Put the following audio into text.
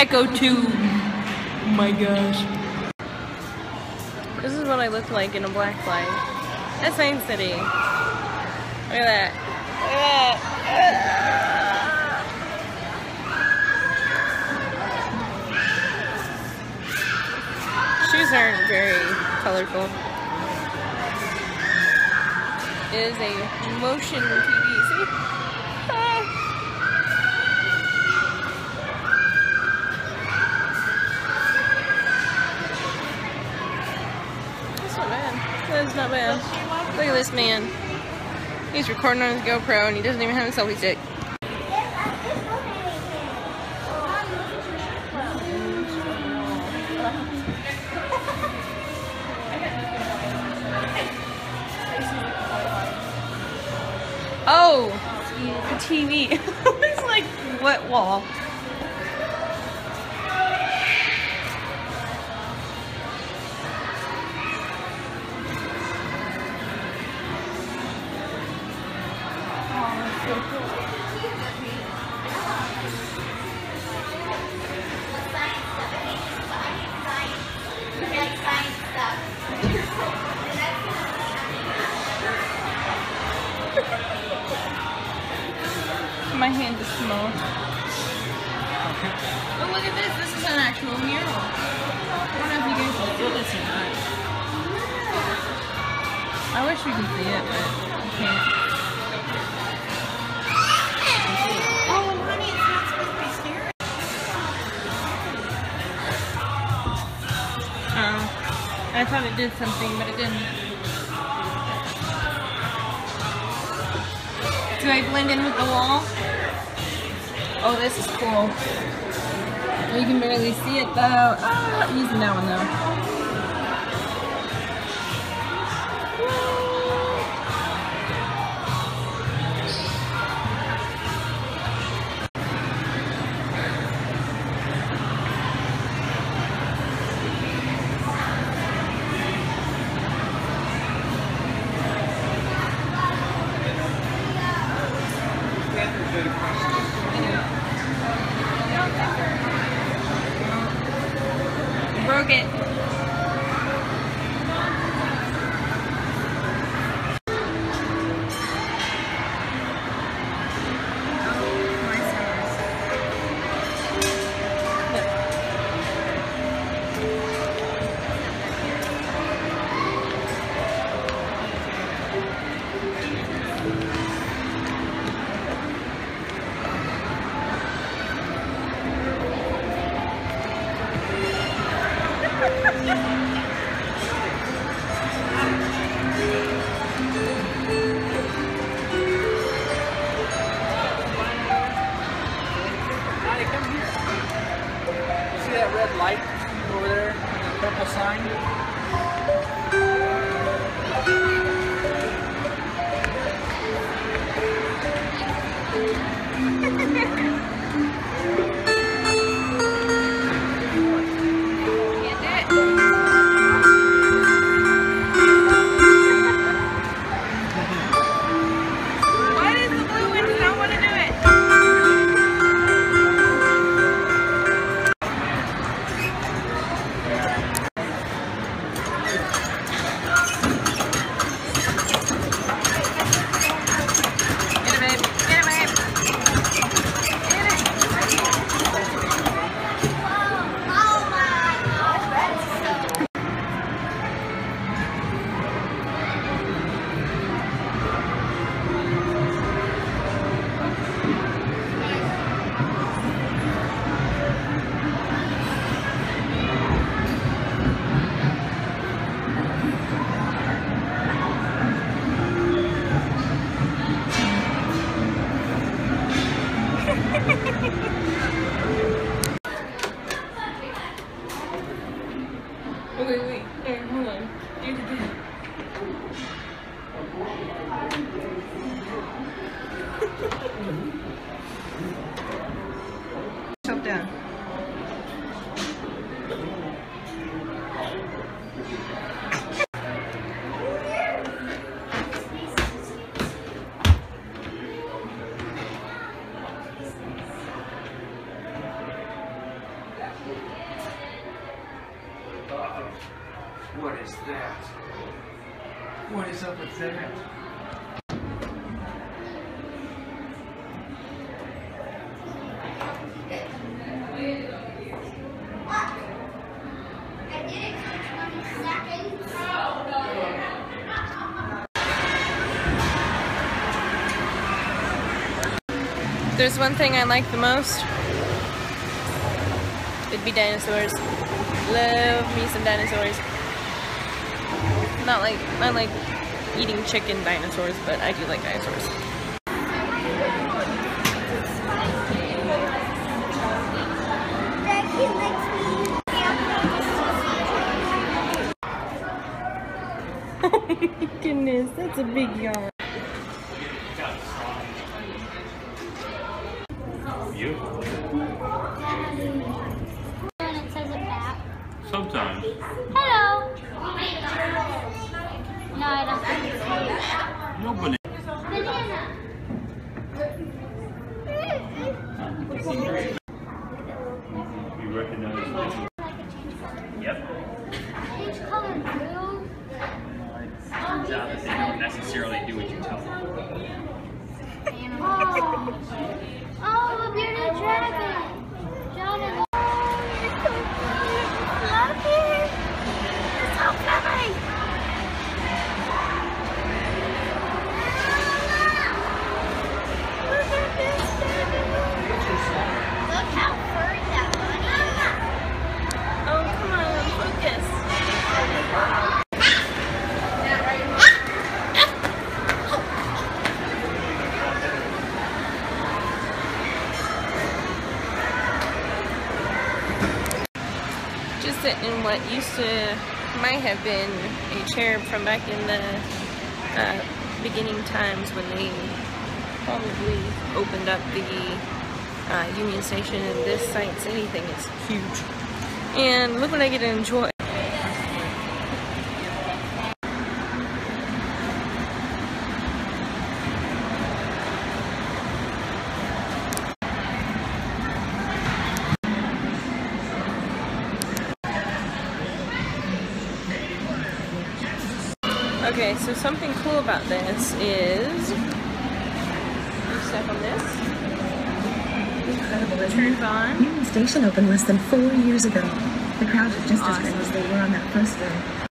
Echo Tube. Oh my gosh. This is what I look like in a black light. That's Science City. Look at that. Shoes aren't very colorful. It is a motion TV. See? That's not bad. That's not bad. Look at this man. He's recording on his GoPro and he doesn't even have a selfie stick. Oh, the TV. It's like wet wall. My hand is small. Oh, look at this. This is an actual mural. I don't know if you guys can see this or not. I wish we could see it, but we can't. Oh, honey, it's not supposed to be scary. I thought it did something, but it didn't. Do I blend in with the wall? Oh, this is cool. You can barely see it though. I'm not using that one though. Broke it. What is up with that? There's one thing I like the most. It'd be dinosaurs. Love me some dinosaurs. Not like eating chicken dinosaurs, but I do like dinosaurs. Oh my goodness, that's a big yawn. Beautiful. And it says it back. Sometimes. Hello. No, I don't think it's Nobody. banana. You recognize Yep. Change color blue. Turns out that they don't necessarily do what you tell them. Oh. Oh, a bearded dragon. John and you're so cute. Love it. It's so pretty. Look at this baby. Look how furry that bunny is. Oh, come on, focus. Just sitting in what might have been a chair from back in the beginning times when they probably opened up the Union Station, and this site's anything is huge. And look what I get to enjoy. Okay, so something cool about this is, you step on this, Incredible, isn't turns it? on. Union Station opened less than 4 years ago. The crowds are just as Awesome. great as they were on that first day.